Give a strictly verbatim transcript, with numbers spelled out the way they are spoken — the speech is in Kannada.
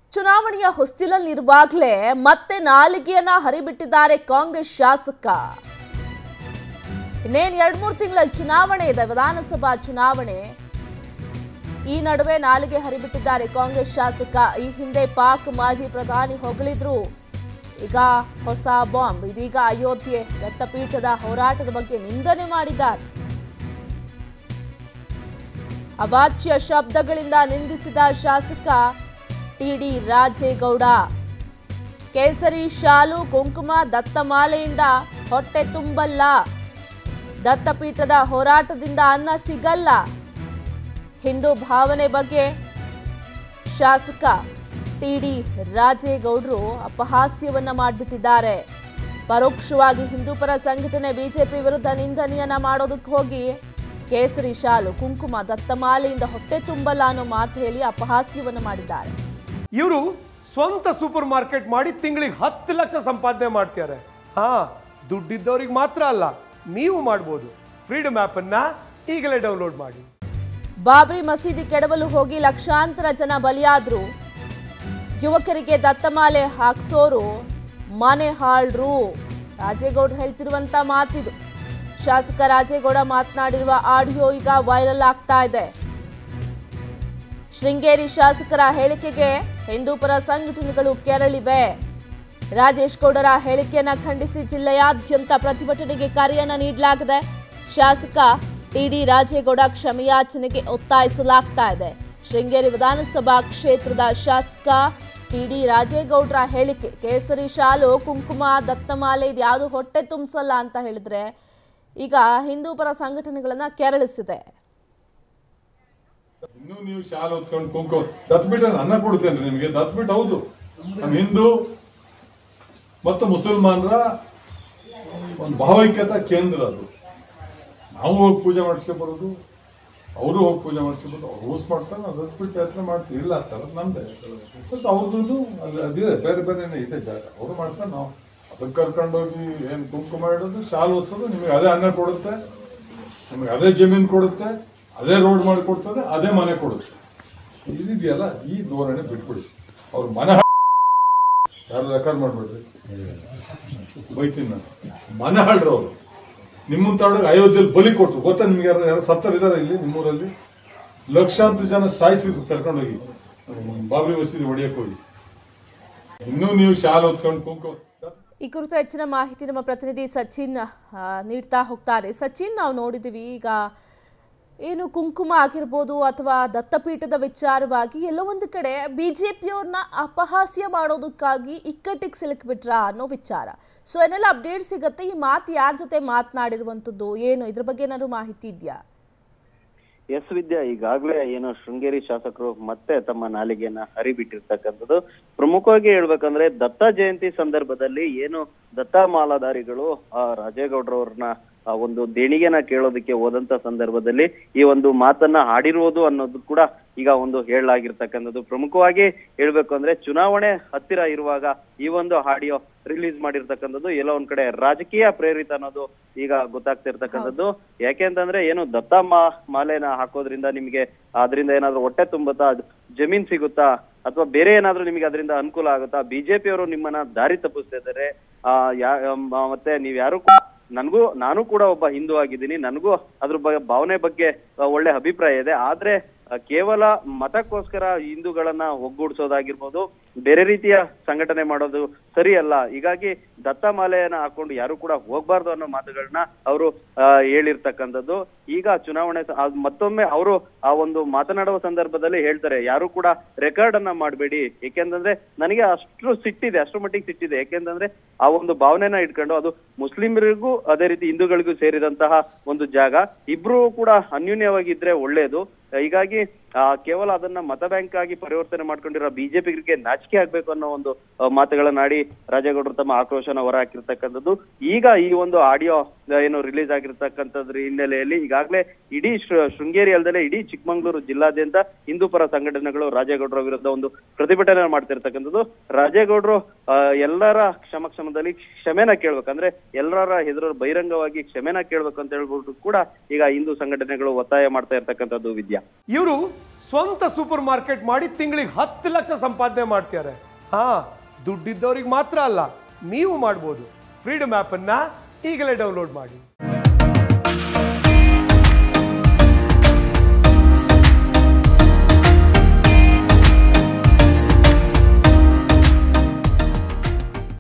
ಚುನಾವಣೆಯ ಹೊಸ್ತಿಲಲ್ಲಿರುವಾಗಲೇ ಮತ್ತೆ ನಾಲಿಗೆಯನ್ನ ಹರಿಬಿಟ್ಟಿದ್ದಾರೆ ಕಾಂಗ್ರೆಸ್ ಶಾಸಕ. ಇನ್ನೇನು ಎರಡು ಮೂರು ತಿಂಗಳ ಚುನಾವಣೆ ಇದೆ, ವಿಧಾನಸಭಾ ಚುನಾವಣೆ. ಈ ನಡುವೆ ನಾಲಿಗೆ ಹರಿಬಿಟ್ಟಿದ್ದಾರೆ ಕಾಂಗ್ರೆಸ್ ಶಾಸಕ. ಈ ಹಿಂದೆ ಪಾಕ್ ಮಾಜಿ ಪ್ರಧಾನಿ ಹೊಗಳಿದ್ರು, ಈಗ ಹೊಸ ಬಾಂಬ್. ಇದೀಗ ಅಯೋಧ್ಯೆ ದತ್ತಪೀಠದ ಹೋರಾಟದ ಬಗ್ಗೆ ನಿಂದನೆ ಮಾಡಿದ್ದಾರೆ. ಅವಾಚ್ಯ ಶಬ್ದಗಳಿಂದ ನಿಂದಿಸಿದ ಶಾಸಕ ಟಿ.ಡಿ. ರಾಜೇಗೌಡ. ಕೇಸರಿ ಶಾಲು ಕುಂಕುಮ ದತ್ತಮಾಲೆಯಿಂದ ಹೊಟ್ಟೆ ತುಂಬಲ್ಲ, ದತ್ತಪೀಠದ ಹೋರಾಟದಿಂದ ಅನ್ನ ಸಿಗಲ್ಲ. ಹಿಂದೂ ಭಾವನೆ ಬಗ್ಗೆ ಶಾಸಕ ಟಿ.ಡಿ. ರಾಜೇಗೌಡರು ಅಪಹಾಸ್ಯವನ್ನ ಮಾಡಿಬಿಟ್ಟಿದ್ದಾರೆ. ಪರೋಕ್ಷವಾಗಿ ಹಿಂದೂಪರ ಸಂಘಟನೆ ಬಿಜೆಪಿ ವಿರುದ್ಧ ನಿಂದನೆಯನ್ನ ಮಾಡೋದಕ್ಕೆ ಹೋಗಿ ಕೇಸರಿ ಶಾಲು ಕುಂಕುಮ ದತ್ತಮಾಲೆಯಿಂದ ಹೊಟ್ಟೆ ತುಂಬಲ್ಲ ಅನ್ನೋ ಮಾತು ಹೇಳಿ ಅಪಹಾಸ್ಯವನ್ನು ಮಾಡಿದ್ದಾರೆ. ಇವರು ಸ್ವಂತ ಸೂಪರ್ ಮಾರ್ಕೆಟ್ ಮಾಡಿ ತಿಂಗಳಿಗೆ ಹತ್ತು ಲಕ್ಷ ಸಂಪಾದನೆ ಮಾಡ್ತಾರೆ. ಹಾ, ದುಡ್ಡಿದ್ದವ್ರಿಗೆ ಮಾತ್ರ ಅಲ್ಲ, ನೀವು ಮಾಡಬಹುದು. ಫ್ರೀಡಮ್ ಆಪ್ ಅನ್ನ ಈಗಲೇ ಡೌನ್ಲೋಡ್ ಮಾಡಿ. ಬಾಬ್ರಿ ಮಸೀದಿ ಕೆಡವಲು ಹೋಗಿ ಲಕ್ಷಾಂತರ ಜನ ಬಲಿಯಾದ್ರು. ಯುವಕರಿಗೆ ದತ್ತಮಾಲೆ ಹಾಕ್ಸೋರು ಮನೆ ಹಾಳ್ರು. ರಾಜೇಗೌಡ ಹೇಳ್ತಿರುವಂತ ಮಾತಿದು. ಶಾಸಕ ರಾಜೇಗೌಡ ಮಾತನಾಡಿರುವ ಆಡಿಯೋ ಈಗ ವೈರಲ್ ಆಗ್ತಾ ಇದೆ. ಶೃಂಗೇರಿ ಶಾಸಕರ ಹೇಳಿಕೆಗೆ ಹಿಂದೂಪರ ಸಂಘಟನೆಗಳು ಕೆರಳಿವೆ. ರಾಜೇಶ್ ಗೌಡರ ಹೇಳಿಕೆಯನ್ನ ಖಂಡಿಸಿ ಜಿಲ್ಲೆಯಾದ್ಯಂತ ಪ್ರತಿಭಟನೆಗೆ ಕರೆಯನ್ನ ನೀಡಲಾಗಿದೆ. ಶಾಸಕ ಟಿ.ಡಿ. ರಾಜೇಗೌಡ ಕ್ಷಮೆಯಾಚನೆಗೆ ಒತ್ತಾಯಿಸಲಾಗ್ತಾ ಇದೆ. ಶೃಂಗೇರಿ ವಿಧಾನಸಭಾ ಕ್ಷೇತ್ರದ ಶಾಸಕ ಟಿ.ಡಿ. ರಾಜೇಗೌಡರ ಹೇಳಿಕೆ ಕೇಸರಿ ಶಾಲು ಕುಂಕುಮ ದತ್ತಮಾಲೆ ಇದ್ಯಾವುದು ಹೊಟ್ಟೆ ತುಂಬಿಸಲ್ಲ ಅಂತ ಹೇಳಿದ್ರೆ ಈಗ ಹಿಂದೂಪರ ಸಂಘಟನೆಗಳನ್ನ ಕೆರಳಿಸಿದೆ. ಇನ್ನು ನೀವು ಶಾಲೆ ಹೊತ್ಕೊಂಡು ಕುಂಕುಮ ದತ್ತಪೀಠ ಅನ್ನ ಕೊಡ್ತೇನೆ ನಿಮಗೆ. ದತ್ತಪೀಠ ಹೌದು, ನಮ್ಮ ಹಿಂದೂ ಮತ್ತು ಮುಸಲ್ಮಾನರ ಒಂದು ಭಾವೈಕ್ಯತಾ ಕೇಂದ್ರ ಅದು. ನಾವು ಹೋಗಿ ಪೂಜೆ ಮಾಡಿಸ್ಕೊಂಡು ಬರೋದು, ಅವರು ಹೋಗಿ ಪೂಜೆ ಮಾಡಿಸ್ಕೊಂಡು ಅವ್ರು ಯೂಸ್ ಮಾಡ್ತಾರೆ. ನಾವು ದತ್ತಪೀಠ ಯಾತ್ರೆ ಮಾಡ್ತೀವಿ, ಇಲ್ಲ ಅಂತಾರೆ ನಮ್ದೇ. ಬಸ್ ಅವ್ರದ್ದು ಅಲ್ಲಿ ಅದೇ ಬೇರೆ ಬೇರೆನೇ ಇದೆ ಜಾಗ, ಅವರು ಮಾಡ್ತಾರೆ. ನಾವು ಅದಕ್ಕೆ ಕರ್ಕೊಂಡೋಗಿ ಏನು ಕುಂಕುಮ ಇಡೋದು, ಶಾಲು ಓದಿಸೋದು, ನಿಮಗೆ ಅದೇ ಅನ್ನ ಕೊಡುತ್ತೆ, ನಿಮಗೆ ಅದೇ ಜಮೀನು ಕೊಡುತ್ತೆ, ಅದೇ ರೋಡ್ ಮಾಡಿ ಕೊಡ್ತದೆ, ಅದೇ ಮನೆ ಕೊಡುತ್ತೆ. ಇದಿದೆಯಲ್ಲ, ಈ ಧೋರಣೆ ಬಿಟ್ಬಿಡಿ. ಅವ್ರ ಮನೆ ಯಾರು ರೆಕಾರ್ಡ್ ಮಾಡ್ಬಿಡ್ರಿ, ಬೈತೀನಿ ನಾನು. ಮನೆ ಹಾಳ್ರು ಅವರು ನಿಮ್ಮ ತಾಡೋಗಿ ಅಯೋಧ್ಯೆಯಲ್ಲಿ ಬಲಿ ಕೊಟ್ಟರು. ಗೊತ್ತಾ ನಿಮ್ಗೆ? ಯಾರು ಯಾರು ಸತ್ತರ್ ಇದಾರೆ ಇಲ್ಲಿ ನಿಮ್ಮೂರಲ್ಲಿ? ಲಕ್ಷಾಂತರ ಜನ ಸಾಯಿಸಿದ್ರು ಕರ್ಕೊಂಡೋಗಿ ಬಾಬ್ರಿ ಮಸೀದಿ ಹೊಡಿಯಕ್ಕೆ ಹೋಗಿ. ಇನ್ನೂ ನೀವು ಶಾಲೆ ಹೊತ್ಕೊಂಡು ಕುಂಕುಮ. ಈ ಕುರಿತು ಹೆಚ್ಚಿನ ಮಾಹಿತಿ ನಮ್ಮ ಪ್ರತಿನಿಧಿ ಸಚಿನ್ ನೀಡ್ತಾ ಹೋಗ್ತಾರೆ. ಸಚಿನ್, ನಾವು ನೋಡಿದ್ದೀವಿ ಈಗ ಏನು ಕುಂಕುಮ ಆಗಿರ್ಬೋದು ಅಥವಾ ದತ್ತಪೀಠದ ವಿಚಾರವಾಗಿ ಎಲ್ಲೋ ಒಂದು ಕಡೆ ಬಿಜೆಪಿಯವ್ರನ್ನ ಅಪಹಾಸ್ಯ ಮಾಡೋದಕ್ಕಾಗಿ ಇಕ್ಕಟ್ಟಿಗೆ ಸಿಲುಕಿಬಿಟ್ರಾ ಅನ್ನೋ ವಿಚಾರ. ಸೊ ಏನೆಲ್ಲ ಅಪ್ಡೇಟ್ ಸಿಗುತ್ತೆ? ಈ ಮಾತು ಯಾರ ಜೊತೆ ಮಾತನಾಡಿರುವಂಥದ್ದು ಏನು, ಇದ್ರ ಬಗ್ಗೆ ಏನಾದ್ರು ಮಾಹಿತಿ ಇದೆಯಾ? ಎಸ್ ವಿದ್ಯಾ, ಈಗಾಗಲೇ ಏನು ಶೃಂಗೇರಿ ಶಾಸಕರು ಮತ್ತೆ ತಮ್ಮ ನಾಲಿಗೆಯನ್ನ ಹರಿಬಿಟ್ಟಿರ್ತಕ್ಕಂಥದ್ದು. ಪ್ರಮುಖವಾಗಿ ಹೇಳ್ಬೇಕಂದ್ರೆ ದತ್ತ ಜಯಂತಿ ಸಂದರ್ಭದಲ್ಲಿ ಏನು ದತ್ತ ಮಾಲಾಧಾರಿಗಳು ಆ ರಾಜೇಗೌಡರವ್ರನ್ನ ಆ ಒಂದು ದೇಣಿಗೆನ ಕೇಳೋದಕ್ಕೆ ಹೋದಂತ ಸಂದರ್ಭದಲ್ಲಿ ಈ ಒಂದು ಮಾತನ್ನ ಹಾಡಿರುವುದು ಅನ್ನೋದು ಕೂಡ ಈಗ ಒಂದು ಹೇಳಲಾಗಿರ್ತಕ್ಕಂಥದ್ದು. ಪ್ರಮುಖವಾಗಿ ಹೇಳ್ಬೇಕು ಅಂದ್ರೆ ಚುನಾವಣೆ ಹತ್ತಿರ ಇರುವಾಗ ಈ ಒಂದು ಆಡಿಯೋ ರಿಲೀಸ್ ಮಾಡಿರ್ತಕ್ಕಂಥದ್ದು ಎಲ್ಲೋ ಒಂದ್ ಕಡೆ ರಾಜಕೀಯ ಪ್ರೇರಿತ ಅನ್ನೋದು ಈಗ ಗೊತ್ತಾಗ್ತಿರ್ತಕ್ಕಂಥದ್ದು. ಯಾಕೆಂತಂದ್ರೆ ಏನು ದತ್ತ ಮಾ ಮಾಲೆನ ಹಾಕೋದ್ರಿಂದ ನಿಮ್ಗೆ ಅದರಿಂದ ಏನಾದ್ರು ಹೊಟ್ಟೆ ತುಂಬುತ್ತಾ, ಜಮೀನ್ ಸಿಗುತ್ತಾ, ಅಥವಾ ಬೇರೆ ಏನಾದ್ರು ನಿಮಗೆ ಅದರಿಂದ ಅನುಕೂಲ ಆಗುತ್ತಾ? ಬಿಜೆಪಿಯವರು ನಿಮ್ಮನ್ನ ದಾರಿ ತಪ್ಪಿಸ್ತಾ ಇದ್ದಾರೆ. ಆ ಯಾ ಮತ್ತೆ ನೀವ್ ಯಾರು ನನ್ಗೂ ನಾನು ಕೂಡ ಒಬ್ಬ ಹಿಂದೂ ಆಗಿದ್ದೀನಿ, ನನಗೂ ಅದ್ರ ಬಗ್ಗೆ ಭಾವನೆ ಬಗ್ಗೆ ಒಳ್ಳೆ ಅಭಿಪ್ರಾಯ ಇದೆ. ಆದ್ರೆ ಕೇವಲ ಮತಕ್ಕೋಸ್ಕರ ಹಿಂದೂಗಳನ್ನ ಒಗ್ಗೂಡಿಸೋದಾಗಿರ್ಬೋದು, ಬೇರೆ ರೀತಿಯ ಸಂಘಟನೆ ಮಾಡೋದು ಸರಿಯಲ್ಲ. ಹೀಗಾಗಿ ದತ್ತಮಾಲೆಯನ್ನ ಹಾಕೊಂಡು ಯಾರು ಕೂಡ ಹೋಗ್ಬಾರ್ದು ಅನ್ನೋ ಮಾತುಗಳನ್ನ ಅವರು ಹೇಳಿರ್ತಕ್ಕಂಥದ್ದು. ಈಗ ಚುನಾವಣೆ ಮತ್ತೊಮ್ಮೆ ಅವರು ಆ ಒಂದು ಮಾತನಾಡುವ ಸಂದರ್ಭದಲ್ಲಿ ಹೇಳ್ತಾರೆ, ಯಾರು ಕೂಡ ರೆಕಾರ್ಡ್ ಅನ್ನ ಮಾಡಬೇಡಿ. ಯಾಕೆಂತಂದ್ರೆ ನನಗೆ ಅಷ್ಟು ಸಿಟ್ಟಿದೆ, ಅಷ್ಟು ಮಟ್ಟಿಗೆ ಸಿಟ್ಟಿದೆ. ಯಾಕೆಂತಂದ್ರೆ ಆ ಒಂದು ಭಾವನೆನ ಇಟ್ಕೊಂಡು ಅದು ಮುಸ್ಲಿಮರಿಗೂ ಅದೇ ರೀತಿ ಹಿಂದೂಗಳಿಗೂ ಸೇರಿದಂತಹ ಒಂದು ಜಾಗ. ಇಬ್ರು ಕೂಡ ಅನ್ಯೂನ್ಯವಾಗಿದ್ರೆ ಒಳ್ಳೇದು. ಹೀಗಾಗಿ ಆ ಕೇವಲ ಅದನ್ನ ಮತ ಬ್ಯಾಂಕ್ ಆಗಿ ಪರಿವರ್ತನೆ ಮಾಡ್ಕೊಂಡಿರೋ ಬಿಜೆಪಿಗರಿಗೆ ನಾಚಿಕೆ ಆಗ್ಬೇಕು ಅನ್ನೋ ಒಂದು ಮಾತುಗಳನ್ನಾಡಿ ರಾಜೇಗೌಡರು ತಮ್ಮ ಆಕ್ರೋಶನ ಹೊರ ಹಾಕಿರ್ತಕ್ಕಂಥದ್ದು. ಈಗ ಈ ಒಂದು ಆಡಿಯೋ ಏನು ರಿಲೀಸ್ ಆಗಿರ್ತಕ್ಕಂಥದ್ರ ಹಿನ್ನೆಲೆಯಲ್ಲಿ ಈಗಾಗಲೇ ಇಡೀ ಶೃಂಗೇರಿ ಅಲ್ಲದೆ ಇಡೀ ಚಿಕ್ಕಮಗಳೂರು ಜಿಲ್ಲಾದ್ಯಂತ ಹಿಂದೂಪರ ಸಂಘಟನೆಗಳು ರಾಜೇಗೌಡರ ವಿರುದ್ಧ ಒಂದು ಪ್ರತಿಭಟನೆ ಮಾಡ್ತಿರ್ತಕ್ಕಂಥದ್ದು. ರಾಜೇಗೌಡರು ಎಲ್ಲರ ಕ್ಷಮಕ್ಷಮದಲ್ಲಿ ಕ್ಷಮೆನ ಕೇಳ್ಬೇಕಂದ್ರೆ ಎಲ್ಲರ ಎದುರು ಬಹಿರಂಗವಾಗಿ ಕ್ಷಮೆನ ಕೇಳ್ಬೇಕು ಅಂತ ಹೇಳ್ಬಿಟ್ಟು ಕೂಡ ಈಗ ಹಿಂದೂ ಸಂಘಟನೆಗಳು ಒತ್ತಾಯ ಮಾಡ್ತಾ ಇರ್ತಕ್ಕಂಥದ್ದು. ವಿದ್ಯಾ, ಇವರು ಸ್ವಂತ ಸೂಪರ್ ಮಾರ್ಕೆಟ್ ಮಾಡಿ ತಿಂಗಳಿಗೆ ಹತ್ತು ಲಕ್ಷ ಸಂಪಾದನೆ ಮಾಡ್ತಾರೆ. ಹಾ, ದುಡ್ಡಿದ್ದವ್ರಿಗೆ ಮಾತ್ರ ಅಲ್ಲ, ನೀವು ಮಾಡ್ಬೋದು. ಫ್ರೀಡಮ್ ಆ್ಯಪನ್ನು ಈಗಲೇ ಡೌನ್ಲೋಡ್ ಮಾಡಿ.